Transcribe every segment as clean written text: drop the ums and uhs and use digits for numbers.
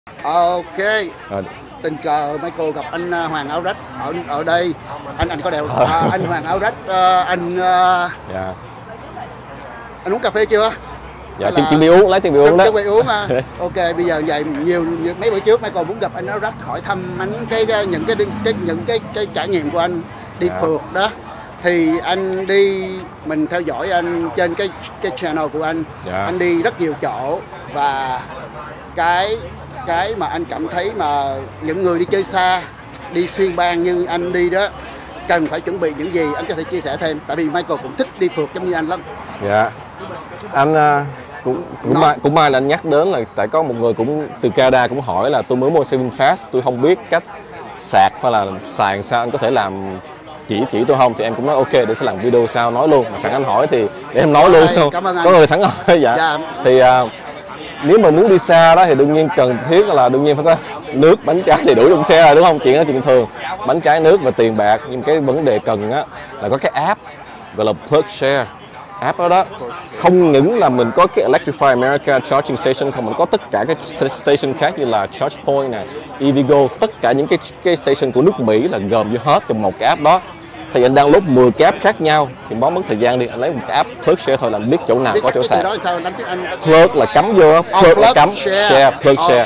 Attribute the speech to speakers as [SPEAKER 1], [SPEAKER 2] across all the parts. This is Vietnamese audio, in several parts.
[SPEAKER 1] Ok.
[SPEAKER 2] Rồi.
[SPEAKER 1] Tình cờ Michael gặp anh Hoàng Áo Rách ở đây. Anh có đeo anh Hoàng Áo Rách,
[SPEAKER 2] Dạ.
[SPEAKER 1] anh uống cà phê chưa?
[SPEAKER 2] Dạ, chuẩn bị uống, chuẩn bị uống đó.
[SPEAKER 1] Chuẩn bị uống à. Ok, bây giờ vậy nhiều mấy bữa trước Michael muốn gặp anh Áo Rách hỏi thăm anh những cái trải nghiệm của anh đi phượt đó. Thì anh đi, mình theo dõi anh trên cái channel của anh. Anh đi rất nhiều chỗ, và cái mà anh cảm thấy mà những người đi chơi xa, đi xuyên bang như anh đi đó, cần phải chuẩn bị những gì, anh có thể chia sẻ thêm, tại vì Michael cũng thích đi phượt giống như anh lắm.
[SPEAKER 2] Dạ, anh cũng may là anh nhắc đến là tại có một người cũng từ Canada cũng hỏi là tôi mới mua saving fast, tôi không biết cách sạc hay là xài sao, anh có thể làm chỉ tôi không? Thì em cũng nói ok, để sẽ làm video sau nói luôn, mà sẵn anh hỏi thì để em nói luôn. Có người sẵn hỏi. Dạ. Thì nếu mà muốn đi xa đó thì đương nhiên cần thiết là đương nhiên phải có nước, bánh trái đầy đủ trong xe rồi, đúng không? Chuyện đó chuyện thường, bánh trái, nước và tiền bạc. Nhưng cái vấn đề cần á là có cái app gọi là PlugShare. App đó không những là mình có cái Electrify America charging station không, mình có tất cả các station khác như là ChargePoint này, EVgo, tất cả những cái station của nước Mỹ là gồm vô hết trong một cái app đó. Thì anh download 10 cái app khác nhau thì mất thời gian đi, anh lấy một cái app PlugShare thôi là biết chỗ nào có chỗ sạc. Plug là cắm vô, plug là cắm, share, PlugShare,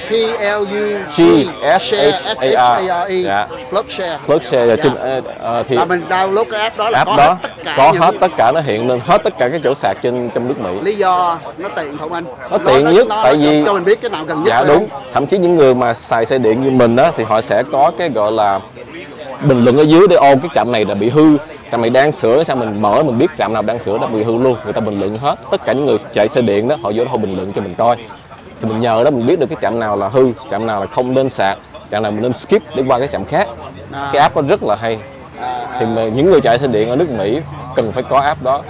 [SPEAKER 2] PLUGSHARE. Dạ. PlugShare thì
[SPEAKER 1] là mình download cái app đó là
[SPEAKER 2] có hết tất cả, nó hiện lên hết tất cả cái chỗ sạc trong nước Mỹ.
[SPEAKER 1] Lý do nó tiện không anh?
[SPEAKER 2] Nó tiện nhất tại vì
[SPEAKER 1] cho mình biết cái nào gần nhất.
[SPEAKER 2] Dạ đúng, thậm chí những người mà xài xe điện như mình á thì họ sẽ có cái gọi là bình luận ở dưới để cái trạm này là bị hư, trạm này đang sửa, sao mình mở mình biết trạm nào đang sửa đã bị hư luôn, người ta bình luận hết, tất cả những người chạy xe điện đó họ vô đó họ bình luận cho mình coi, thì mình nhờ đó mình biết được cái trạm nào là hư, trạm nào là không nên sạc, trạm nào mình nên skip để qua cái trạm khác. Cái app đó rất là hay, thì những người chạy xe điện ở nước Mỹ cần phải có app đó.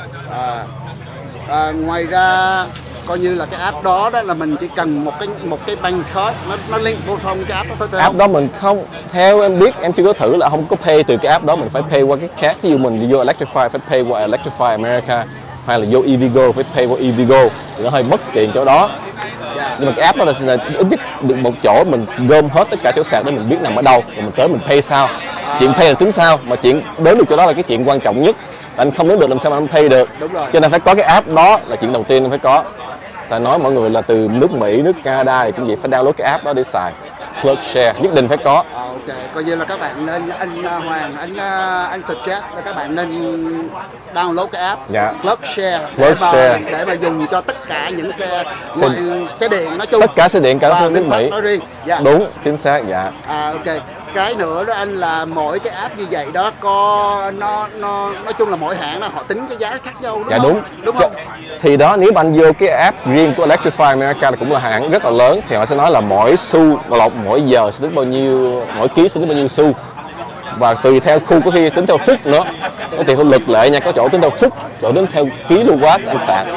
[SPEAKER 1] Ngoài ra coi như là cái app đó là mình chỉ cần một cái bank card nó link vô thông cái app đó thôi.
[SPEAKER 2] App đó mình không, theo em biết, em chưa có thử là không có pay từ cái app đó, mình phải pay qua cái khác. Ví dụ mình đi vô Electrify phải pay qua Electrify America, hay là vô EVgo phải pay qua EVgo, thì nó hơi mất tiền chỗ đó. Nhưng mà cái app đó là ít nhất được một chỗ mình gom hết tất cả chỗ sạc để mình biết nằm ở đâu, rồi mình tới mình pay sau. Chuyện pay là tính sau, mà chuyện đến được chỗ đó là cái chuyện quan trọng nhất. Anh không đến được làm sao mà anh pay được. Cho nên phải có cái app đó là chuyện đầu tiên anh phải có. Ta nói mọi người là từ nước Mỹ, nước Canada thì cũng vậy, phải download cái app đó để xài. PlugShare nhất định phải có.
[SPEAKER 1] Ok, coi như là các bạn nên, anh Hoàng, anh suggest là các bạn nên download cái app PlugShare để mà dùng cho tất cả những xe điện nói chung.
[SPEAKER 2] Tất cả xe điện cả nước Mỹ. Đúng, chính xác, dạ.
[SPEAKER 1] Ok. Cái nữa đó anh là mỗi cái app như vậy đó có nó nói chung là mỗi hãng là họ tính cái giá khác nhau, đúng không? Đúng không?
[SPEAKER 2] Thì đó, nếu bạn vô cái app riêng của Electrify America là cũng là hãng rất là lớn, thì họ sẽ nói là mỗi xu mỗi giờ sẽ tính bao nhiêu, mỗi ký sẽ tính bao nhiêu xu, và tùy theo khu có khi tính theo phút nữa, có tiền theo lực lệ nha, có chỗ tính theo phút, chỗ tính theo kW anh sạc,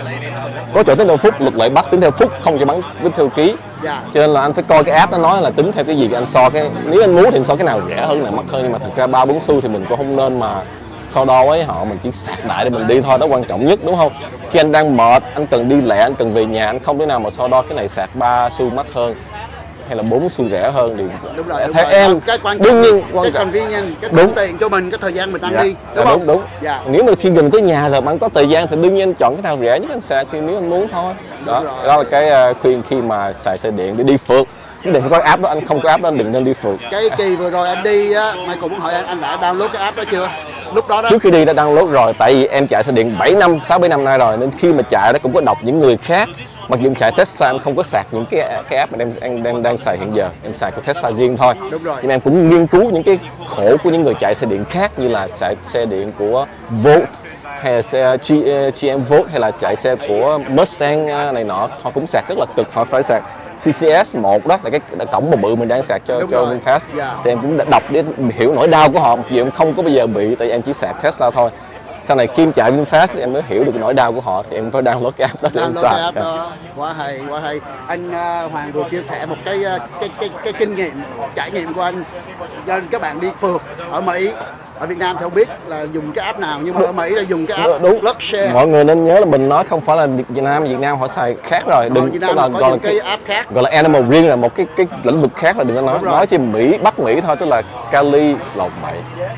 [SPEAKER 2] có chỗ tính theo phút, lực lệ bắt tính theo phút, không cho bắn tính theo ký. Cho nên là anh phải coi cái app nó nói là tính theo cái gì, anh so cái, nếu anh muốn thì anh so cái nào rẻ hơn, nào mắc hơn, nhưng mà thật ra 3-4 xu thì mình cũng không nên mà so đo với họ, mình chỉ sạc đại để mình đi thôi, đó quan trọng nhất, đúng không? Khi anh đang mệt, anh cần đi lẹ, anh cần về nhà, anh không thể nào mà so đo cái này sạc 3 xu mắc hơn hay là 4 xu rẻ hơn thì
[SPEAKER 1] đúng rồi,
[SPEAKER 2] theo em
[SPEAKER 1] cái quan
[SPEAKER 2] đương nhiên
[SPEAKER 1] cái convenience, cái tốn tiền cho mình, cái thời gian mình đang đi, đúng không?
[SPEAKER 2] Đúng. Nếu mà khi gần tới nhà rồi bạn có thời gian thì đương nhiên anh chọn cái nào rẻ nhất anh sạc thì nếu anh muốn thôi. Đó là cái khuyên khi mà xài xe điện để đi phượt. Nhất định phải có app đó, anh không có app đó anh đừng nên đi phượt.
[SPEAKER 1] Cái kỳ vừa rồi anh đi á, Mai cũng muốn hỏi anh đã download cái app đó chưa? Lúc đó
[SPEAKER 2] Trước khi đi đã download rồi, tại vì em chạy xe điện 6-7 năm nay rồi, nên khi mà chạy đó cũng có đọc những người khác. Mặc dù em chạy Tesla em không có sạc những cái app mà em đang xài hiện giờ, em xài của Tesla riêng thôi.
[SPEAKER 1] Đúng rồi.
[SPEAKER 2] Nhưng em cũng nghiên cứu những cái khổ của những người chạy xe điện khác, như là chạy xe điện của Volt hay là xe GM Volt hay là chạy xe của Mustang này nọ, họ cũng sạc rất là cực, họ phải sạc CCS 1 đó là cái cổng mà bự mình đang sạc cho VinFast. Thì em cũng đã đọc để hiểu nỗi đau của họ, mặc dù em không có bao giờ bị, tại em chỉ sạc Tesla thôi. sau này khi em chạy VinFast em mới hiểu được nỗi đau của họ, thì em phải download cái app đó để em
[SPEAKER 1] Download
[SPEAKER 2] xài.
[SPEAKER 1] cái app đó. Quá hay, quá hay. Anh Hoàng vừa chia sẻ một cái kinh nghiệm, trải nghiệm của anh cho các bạn đi phượt ở Mỹ. Ở Việt Nam thì không biết là dùng cái app nào, nhưng mà ở Mỹ là dùng cái app
[SPEAKER 2] Đúng.
[SPEAKER 1] PlugShare.
[SPEAKER 2] Mọi người nên nhớ là mình nói không phải là Việt Nam họ xài khác rồi, đừng
[SPEAKER 1] Việt Nam có những cái app khác,
[SPEAKER 2] gọi là Animal Ring là một cái lĩnh vực khác, là đừng có nói chỉ Mỹ, Bắc Mỹ thôi, tức là Cali lộn bậy.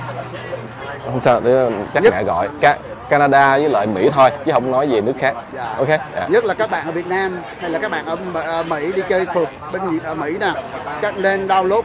[SPEAKER 2] Không sao, để chắc mẹ gọi Canada với lại Mỹ thôi, chứ không nói về nước khác.
[SPEAKER 1] Dạ.
[SPEAKER 2] Ok. Dạ.
[SPEAKER 1] Nhất là các bạn ở Việt Nam hay là các bạn ở Mỹ đi chơi phượt bên ở Mỹ nè, các nên download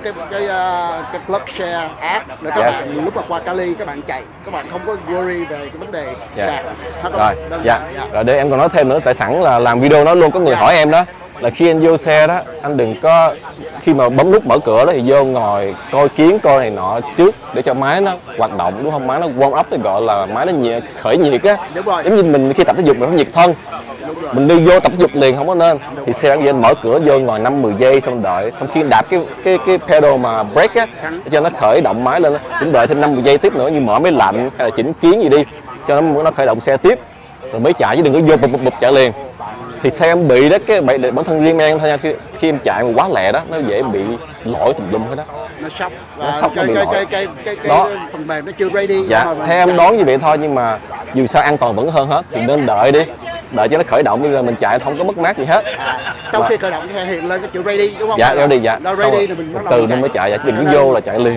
[SPEAKER 1] cái PlugShare app để các bạn lúc mà qua Cali các bạn chạy, các bạn không có worry về cái vấn đề sạc.
[SPEAKER 2] Rồi, rồi để em còn nói thêm nữa, tại sẵn là làm video nó luôn có người hỏi em đó, là khi anh vô xe đó, anh đừng có khi mà bấm nút mở cửa đó thì vô ngồi coi kiến coi này nọ trước để cho máy nó hoạt động, đúng không? Máy nó warm up, thì gọi là máy nó khởi nhiệt á. Giống như mình khi tập thể dục mình phải nhiệt thân, mình đi vô tập thể dục liền không có nên. Thì xe anh mở cửa vô ngồi 5-10 giây xong đợi, xong khi đạp cái pedal mà brake á để cho nó khởi động máy lên, cũng đợi thêm 5-10 giây tiếp nữa, như mở máy lạnh hay là chỉnh kiến gì đi cho nó khởi động xe tiếp rồi mới chạy, chứ đừng có vô bụp chạy liền. Thì xe em bị đó, cái bản thân riêng em thôi nha, khi em chạy mà quá lẹ đó nó dễ bị lỗi tùm lum hết đó,
[SPEAKER 1] nó sốc,
[SPEAKER 2] nó bị lỗi
[SPEAKER 1] đó. Phần mềm nó chưa ready.
[SPEAKER 2] Dạ, theo em đoán như vậy thôi, nhưng mà dù sao an toàn vẫn hơn hết, thì nên đợi đi, đợi cho nó khởi động, bây giờ mình chạy không có mất mát gì hết.
[SPEAKER 1] Sau khi khởi động thì hiện lên cái chữ ready đúng không?
[SPEAKER 2] Dạ, ready, dạ.
[SPEAKER 1] Nó ready thì mình
[SPEAKER 2] từ nên mới chạy, dạ, đừng có vô là chạy liền.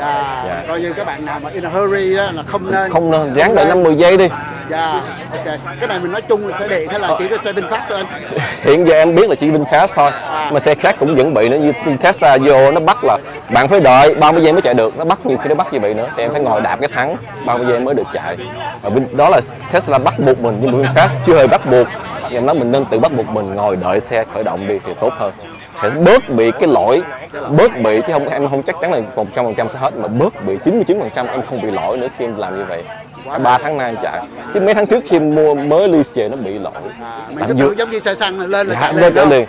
[SPEAKER 1] Dạ. Coi như các bạn nào mà in a hurry đó là không nên
[SPEAKER 2] ráng đợi 5-10 giây đi.
[SPEAKER 1] Dạ, ok. Cái này mình nói chung là xe điện hay là chỉ có xe VinFast thôi?
[SPEAKER 2] Hiện giờ em biết là chỉ VinFast thôi, mà xe khác cũng vẫn bị nữa, như Tesla vô nó bắt là bạn phải đợi 30 giây mới chạy được, nó bắt nhiều khi nó bắt như vậy nữa, thì em phải ngồi đạp cái thắng 30 giây mới được chạy. Đó là Tesla bắt buộc mình, nhưng mà VinFast chưa hề bắt buộc. Em nói mình nên tự bắt buộc mình ngồi đợi xe khởi động đi thì tốt hơn, thì bớt bị cái lỗi, bớt bị, chứ không em không chắc chắn là 100% sẽ hết, mà bớt bị 99% em không bị lỗi nữa khi em làm như vậy. 3 tháng nay em chạy, chứ mấy tháng trước khi em mua mới lease về nó bị lỗi.
[SPEAKER 1] Mình cứ tưởng giống như xe xăng lên là
[SPEAKER 2] chạy liền.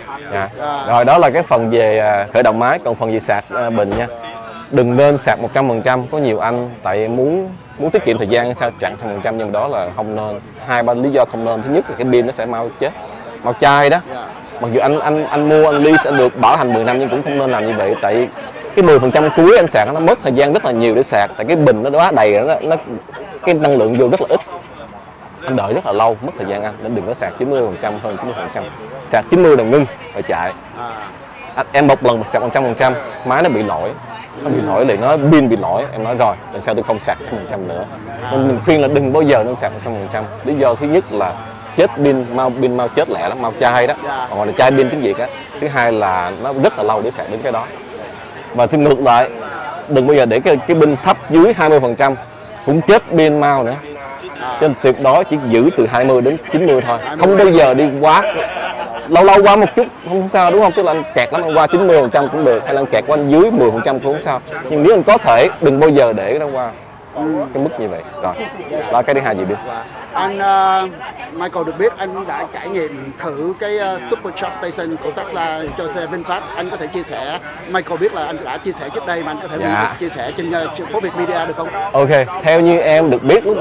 [SPEAKER 2] Rồi đó là cái phần về khởi động máy, còn phần về sạc bình nha. Đừng nên sạc 100%, có nhiều anh tại muốn tiết kiệm thời gian sao chặn 100%, nhưng đó là không nên. 2-3 lý do không nên. Thứ nhất là cái pin nó sẽ mau chết, mau chai đó. Mặc dù anh mua anh lease anh được bảo hành 10 năm, nhưng cũng không nên làm như vậy, tại cái 10% cuối anh sạc nó mất thời gian rất là nhiều để sạc, tại cái bình nó quá đầy, nó cái năng lượng vô rất là ít, anh đợi rất là lâu, mất thời gian anh, nên đừng có sạc 90%, hơn 90%, sạc 90 là ngưng rồi chạy. Em một lần sạc 100%, máy nó bị lỗi, liền, nó pin bị lỗi, em nói rồi, lần sau tôi không sạc 100% nữa. Nên mình khuyên là đừng bao giờ nên sạc 100%. Lý do thứ nhất là chết pin mau chết lẹ lắm, mau chai đó, còn là chai pin tiếng Việt á. Thứ hai là nó rất là lâu để sạc đến cái đó. Và thì ngược lại, đừng bao giờ để cái pin thấp dưới 20% cũng chết pin mau nữa. Cho nên tuyệt đối chỉ giữ từ 20 đến 90 thôi, không bao giờ đi quá. Lâu qua một chút không sao, đúng không? Tức là anh kẹt lắm anh qua 90% cũng được, hay là anh kẹt qua anh dưới 10% cũng không sao. Nhưng nếu anh có thể đừng bao giờ để nó qua cái mức như vậy. Rồi, đó cái thứ hai gì biết.
[SPEAKER 1] Anh Michael được biết anh đã trải nghiệm thử cái Supercharge Station của Tesla cho xe VinFast. Anh có thể chia sẻ, Michael biết là anh đã chia sẻ trước đây, mà anh có thể chia sẻ trên phố Việt Media được không?
[SPEAKER 2] Ok, theo như em được biết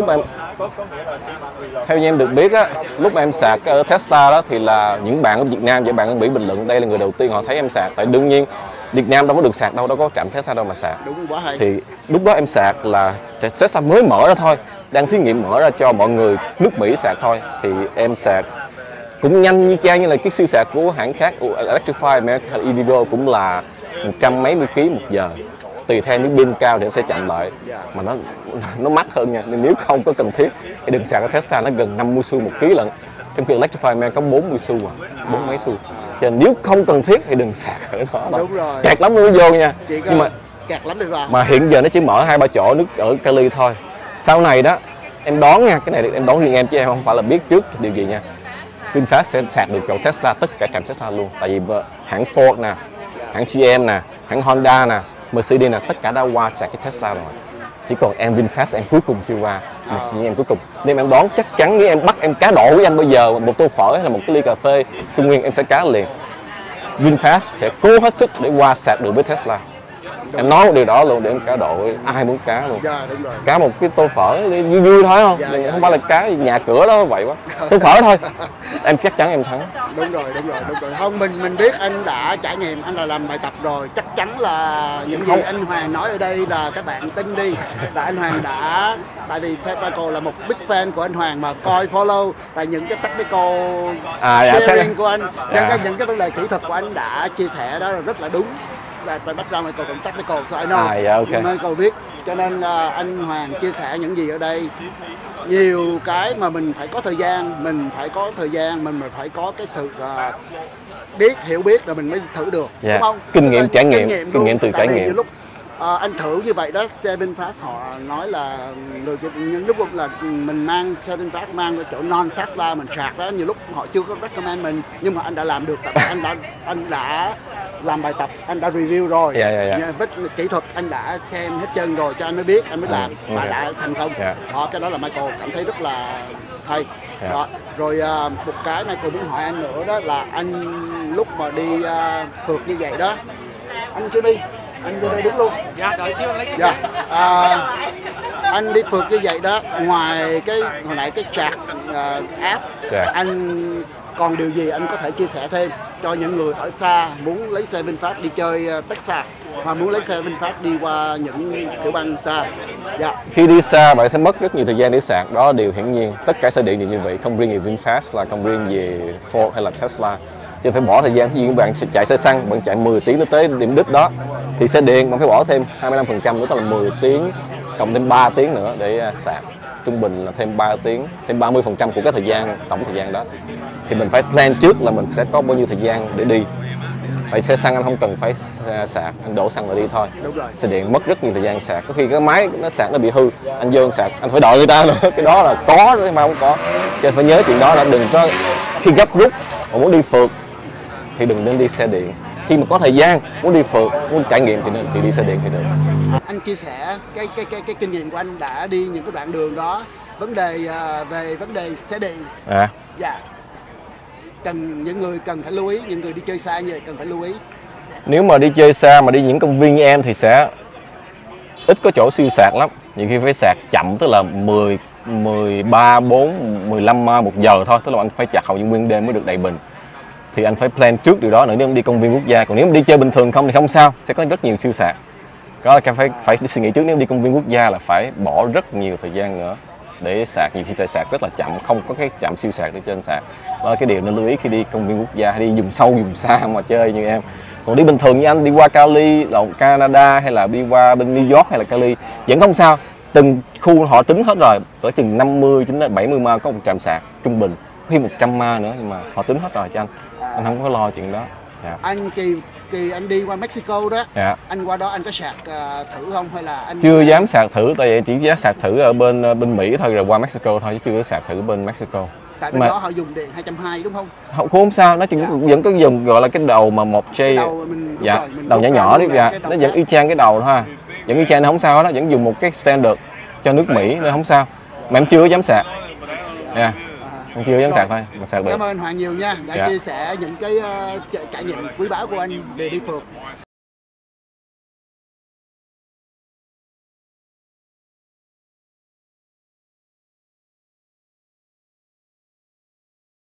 [SPEAKER 2] theo như em được biết á, lúc mà em sạc ở Tesla đó thì là những bạn ở Việt Nam và bạn ở Mỹ bình luận đây là người đầu tiên họ thấy em sạc, tại đương nhiên Việt Nam đâu có được sạc đâu có trạm Tesla đâu mà sạc.
[SPEAKER 1] Đúng, quá hay.
[SPEAKER 2] Thì lúc đó em sạc là Tesla mới mở ra thôi, đang thí nghiệm mở ra cho mọi người nước Mỹ sạc thôi, thì em sạc cũng nhanh như chang như là cái siêu sạc của hãng khác, Electrify America Evigo cũng là 100 mấy mươi kg một giờ, tùy theo nếu pin cao thì nó sẽ chậm lại, mà nó mắc hơn nha, nên nếu không có cần thiết thì đừng sạc ở Tesla, nó gần 50 xu một ký lận, trong khi Electrify America có 40 xu à, 40 mấy xu. Cho nên nếu không cần thiết thì đừng sạc ở đó đâu.
[SPEAKER 1] Đúng rồi.
[SPEAKER 2] Kẹt lắm mới vô nha. Nhưng mà
[SPEAKER 1] kẹt lắm đi vào.
[SPEAKER 2] Mà hiện giờ nó chỉ mở 2-3 chỗ nước ở Cali thôi. Sau này đó, em đoán nha, cái này em đoán riêng em chứ em không phải là biết trước điều gì nha. VinFast sẽ sạc được chỗ Tesla, tất cả trạm Tesla luôn. Tại vì hãng Ford nè, hãng GM nè, hãng Honda nè, Mercedes nè, tất cả đã qua sạc cái Tesla rồi. Chỉ còn em VinFast em cuối cùng chưa qua, em cuối cùng. Nên em đoán chắc chắn nếu em bắt em cá độ với anh bây giờ một tô phở hay là một cái ly cà phê Trung Nguyên em sẽ cá liền. VinFast sẽ cố hết sức để qua sạc được với Tesla. Em nói một điều đó luôn để em cá độ, ai muốn cá luôn.
[SPEAKER 1] Dạ đúng rồi.
[SPEAKER 2] Cá một cái tô phở vui vui thôi không?
[SPEAKER 1] Dạ.
[SPEAKER 2] Không phải là cá nhà cửa đó vậy quá. Tô phở thôi. Em chắc chắn em thắng.
[SPEAKER 1] Đúng rồi. Không, mình biết anh đã trải nghiệm, anh là làm bài tập rồi, chắc chắn là những gì anh Hoàng nói ở đây là các bạn tin đi, là anh Hoàng đã, tại vì theo Michael là một big fan của anh Hoàng mà coi follow tại những cái technical sharing của anh, những cái vấn đề kỹ thuật của anh đã chia sẻ đó là rất là đúng. Là background Michael cũng technical, so I know. Michael biết, cho nên anh Hoàng chia sẻ những gì ở đây, nhiều cái mà mình phải có thời gian, mình phải phải có cái sự hiểu biết rồi mình mới thử được, đúng không?
[SPEAKER 2] Kinh nghiệm từ trải nghiệm.
[SPEAKER 1] Lúc anh thử như vậy đó, Seven Fast họ nói là những lúc là mình mang Seven Fast mang cái chỗ non Tesla mình sạc đó, nhiều lúc họ chưa có recommend mình, nhưng mà anh đã làm được, anh đã làm bài tập, anh đã review rồi, với kỹ thuật anh đã xem hết trơn rồi cho anh mới biết, anh mới làm và đã thành công. Cái đó là Michael cảm thấy rất là hay. Đó. Rồi một cái Michael muốn hỏi anh nữa đó là anh lúc mà đi phượt như vậy đó, anh chưa đi, anh vô đây đứng luôn.
[SPEAKER 3] Dạ, đợi xíu anh lấy
[SPEAKER 1] cái anh đi phượt như vậy đó, ngoài cái hồi nãy cái chat app, anh còn điều gì anh có thể chia sẻ thêm cho những người ở xa muốn lấy xe VinFast đi chơi Texas, hoặc muốn lấy xe VinFast đi qua những tiểu bang xa?
[SPEAKER 2] Khi đi xa bạn sẽ mất rất nhiều thời gian để sạc, đó là điều hiển nhiên. Tất cả xe điện đều như vậy, không riêng về VinFast, là không riêng về Ford hay là Tesla. Chứ phải bỏ thời gian, ví dụ bạn chạy xe xăng, bạn chạy 10 tiếng nó tới điểm đích đó, thì xe điện bạn phải bỏ thêm 25% nữa, tức là 10 tiếng cộng thêm 3 tiếng nữa để sạc. Trung bình là thêm 3 tiếng, thêm 30% của cái thời gian, tổng thời gian đó. Thì mình phải plan trước là mình sẽ có bao nhiêu thời gian để đi. Tại xe xăng anh không cần phải sạc, anh đổ xăng rồi đi thôi.
[SPEAKER 1] Đúng rồi.
[SPEAKER 2] Xe điện mất rất nhiều thời gian sạc, có khi cái máy nó sạc nó bị hư, anh vô anh sạc, anh phải đợi người ta nữa. Cái đó là có mà không có. Cho nên phải nhớ chuyện đó là đừng có, khi gấp rút mà muốn đi phượt thì đừng nên đi xe điện. Khi mà có thời gian muốn đi phượt, muốn trải nghiệm thì đi xe điện thì được.
[SPEAKER 1] Anh chia sẻ cái kinh nghiệm của anh đã đi những cái đoạn đường đó, về vấn đề xe điện. Dạ. Những người cần phải lưu ý, những người đi chơi xa như vậy cần phải lưu ý.
[SPEAKER 2] Nếu mà đi chơi xa mà đi những công viên như em thì sẽ ít có chỗ siêu sạc lắm. Nhiều khi phải sạc chậm, tức là 13, 4, 15 mai một giờ thôi, tức là anh phải sạc hầu như nguyên đêm mới được đầy bình. Thì anh phải plan trước điều đó nữa nếu đi công viên quốc gia. Còn nếu mà đi chơi bình thường không thì không sao, sẽ có rất nhiều siêu sạc. Đó là phải suy nghĩ trước, nếu đi công viên quốc gia là phải bỏ rất nhiều thời gian nữa để sạc. Nhiều khi phải sạc rất là chậm, không có cái trạm siêu sạc để trên sạc. Đó là cái điều nên lưu ý khi đi công viên quốc gia hay đi vùng sâu vùng xa mà chơi như em. Còn đi bình thường như anh đi qua Cali, Canada hay là đi qua bên New York hay là Cali vẫn không sao. Từng khu họ tính hết rồi, ở chừng 50 đến 70 ma có một trạm sạc trung bình, khi 100 ma nữa, nhưng mà họ tính hết rồi cho anh. Anh không có lo chuyện đó.
[SPEAKER 1] Anh kỳ anh đi qua Mexico đó, anh qua đó anh có sạc thử không hay là anh
[SPEAKER 2] chưa dám sạc thử, tại vì chỉ dám sạc thử ở bên Mỹ thôi, rồi qua Mexico thôi, chứ chưa có sạc thử bên Mexico.
[SPEAKER 1] Tại bên đó họ dùng điện 220 đúng không?
[SPEAKER 2] Không sao, nó chỉ vẫn có dùng gọi là cái đầu mà 1J, đầu nhỏ nhỏ đấy, nó vẫn y chang cái đầu thôi, vẫn y chang, nó không sao đó, vẫn dùng một cái standard cho nước Mỹ nên không sao. Mà em chưa có dám sạc, em chưa dám sạc thôi, mà sạc được.
[SPEAKER 1] Cảm ơn anh Hoàng nhiều nha, đã chia sẻ những cái trải nghiệm quý báu của anh về đi phượt.